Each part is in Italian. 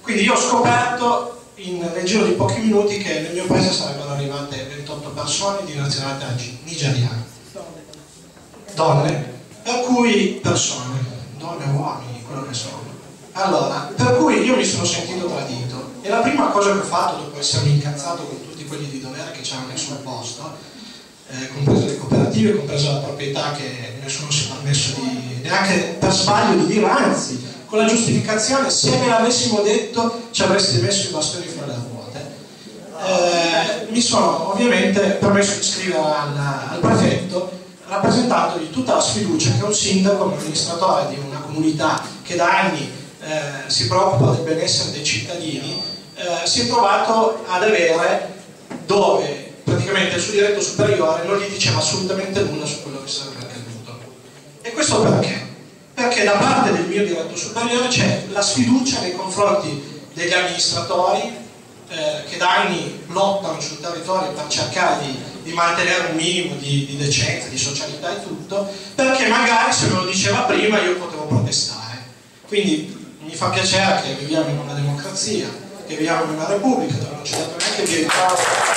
Quindi io ho scoperto nel giro di pochi minuti che nel mio paese sarebbero arrivate 28 persone di nazionalità nigeriana, donne, per cui persone, donne e uomini, quello che sono. Allora, per cui io mi sono sentito tradito e la prima cosa che ho fatto dopo essermi incazzato con tutti quelli di dovere che ci hanno messo al posto, comprese le cooperative, compresa la proprietà che nessuno si è permesso neanche per sbaglio di dire, anzi con la giustificazione, se me l'avessimo detto ci avreste messo i bastoni fra le ruote, mi sono ovviamente permesso di scrivere al prefetto rappresentandogli tutta la sfiducia che un sindaco, un amministratore di una comunità che da anni si preoccupa del benessere dei cittadini, si è trovato ad avere, dove praticamente il suo diretto superiore non gli diceva assolutamente nulla su quello che sarebbe accaduto. E questo perché? Perché da parte del mio diretto superiore c'è la sfiducia nei confronti degli amministratori che da anni lottano sul territorio per cercare di mantenere un minimo di decenza, di socialità e tutto, perché magari se me lo diceva prima io potevo protestare. Quindi mi fa piacere che viviamo in una democrazia, che viviamo in una repubblica dove non ci è dato neanche il diritto.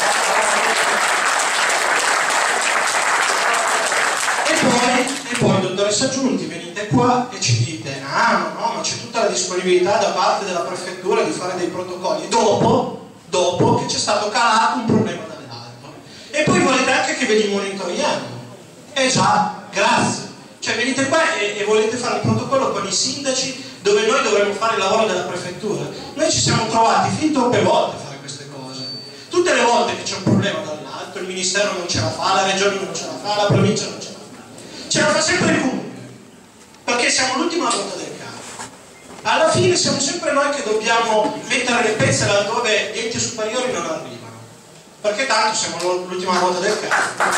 E poi, dottoressa Giunti, venite qua e ci dite: ah no, ma c'è tutta la disponibilità da parte della prefettura di fare dei protocolli dopo che c'è stato calato un problema dall'alto. E poi volete anche che ve li monitoriamo. Già, grazie. Cioè venite qua e volete fare il protocollo con i sindaci dove noi dovremmo fare il lavoro della prefettura. Noi ci siamo trovati fin troppe volte a fare queste cose. Tutte le volte che c'è un problema dall'alto, il ministero non ce la fa, la regione non ce la fa, la provincia non ce la fa. Ce la fa sempre il comune, perché siamo l'ultima ruota del carro. Alla fine siamo sempre noi che dobbiamo mettere le pezze laddove gli enti superiori non arrivano, perché tanto siamo l'ultima ruota del carro.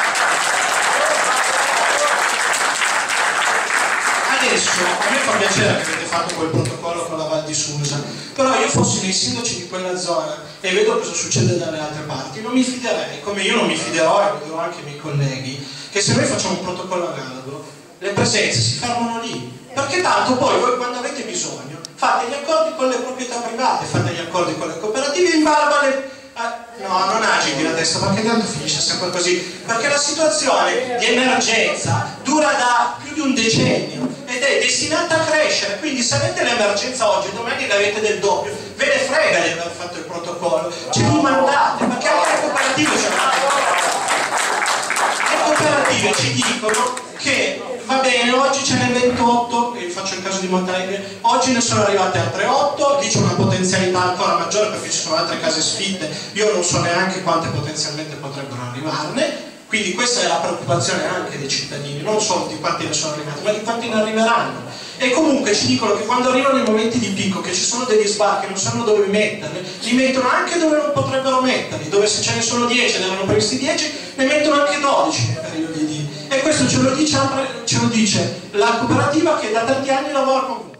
Adesso a me fa piacere che avete fatto quel protocollo con la Val di Susa, però io fossi nei sindaci di quella zona e vedo cosa succede dalle altre parti, non mi fiderei, come io non mi fiderò, e lo dirò anche ai miei colleghi, che se noi facciamo un protocollo analogo le presenze si fermano lì, perché tanto poi voi quando avete bisogno fate gli accordi con le proprietà private, fate gli accordi con le cooperative in barba alle... no, non agiti la testa perché tanto finisce sempre così, perché la situazione di emergenza dura da più di un decennio ed è destinata a crescere, quindi se avete l'emergenza oggi e domani ne avete del doppio, ve ne frega di aver fatto il protocollo, ce li mandate, perché anche le cooperative ce le cooperative ci dicono che va bene, oggi ce n'è 28, e faccio il caso di Montalegre, oggi ne sono arrivate altre 8, lì c'è una potenzialità ancora maggiore perché ci sono altre case sfitte, io non so neanche quante potenzialmente potrebbero arrivarne, quindi questa è la preoccupazione anche dei cittadini, non solo di quanti ne sono arrivati, ma di quanti ne arriveranno. E comunque ci dicono che quando arrivano i momenti di picco, che ci sono degli sbarchi, non sanno dove metterli, li mettono anche dove non potrebbero metterli, dove se ce ne sono 10 ne erano previsti 10, ne mettono anche 12 nei periodi di... E questo ce lo dice la cooperativa che da tanti anni lavora con